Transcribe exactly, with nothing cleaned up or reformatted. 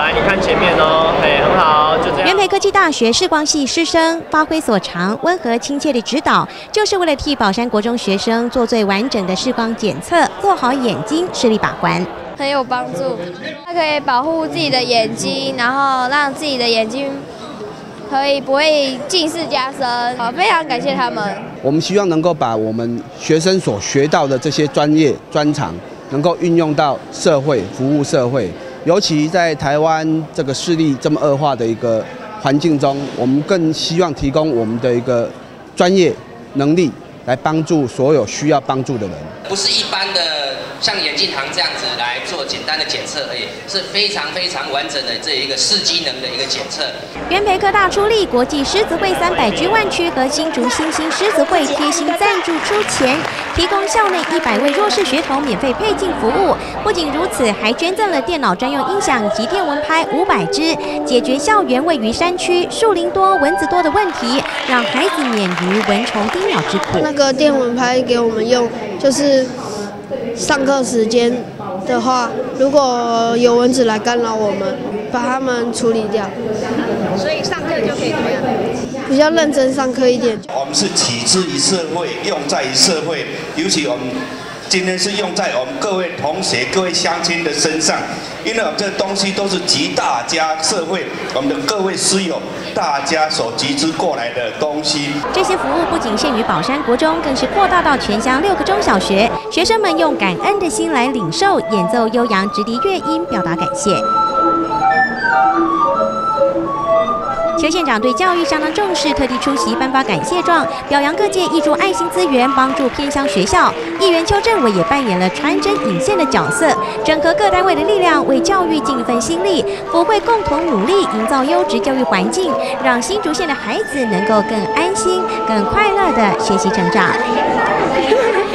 来，你看前面哦，嘿，很好，就这样。 元培科技大学视光系师生发挥所长，温和亲切的指导，就是为了替宝山国中学生做最完整的视光检测，做好眼睛视力把关。 很有帮助，它可以保护自己的眼睛，然后让自己的眼睛可以不会近视加深。好，非常感谢他们。 我们希望能够把我们学生所学到的这些专业专长，能够运用到社会，服务社会。尤其在台湾这个视力这么恶化的一个环境中，我们更希望提供我们的一个专业能力，来帮助所有需要帮助的人。 不是一般的。 像眼镜行这样子来做简单的检测而已，是非常非常完整的这一个视机能的一个检测。 元培科大出力，国际狮子会三百 G 万区和新竹新兴狮子会贴心赞助出钱，提供校内一百位弱势学童免费配镜服务。不仅如此，还捐赠了电脑专用音响及电蚊拍五百支，解决校园位于山区、树林多、蚊子多的问题，让孩子免于蚊虫叮咬之苦。 那个电蚊拍给我们用，就是。 上课时间的话，如果有蚊子来干扰我们，把它们处理掉。 所以上课就可以怎么样？ 比较认真上课一点。 我们是取之于社会，用在于社会，尤其我们今天是用在我们各位同学、各位乡亲的身上，因为我们这东西都是集大家社会，我们的各位师友。 大家所集资过来的东西， 这些服务不仅限于宝山国中，更是扩大到全乡六个中小学。学生们用感恩的心来领受，演奏悠扬直笛乐音，表达感谢。邱县长对教育相当重视，特地出席颁发感谢状，表扬各界挹注爱心资源，帮助偏乡学校。议员邱政委也扮演了传真引线的角色，整合各单位的力量，为教育尽一份心力。府会共同努力，营造优质教育环境，让新竹县的孩子能够更安心、更快乐地学习成长。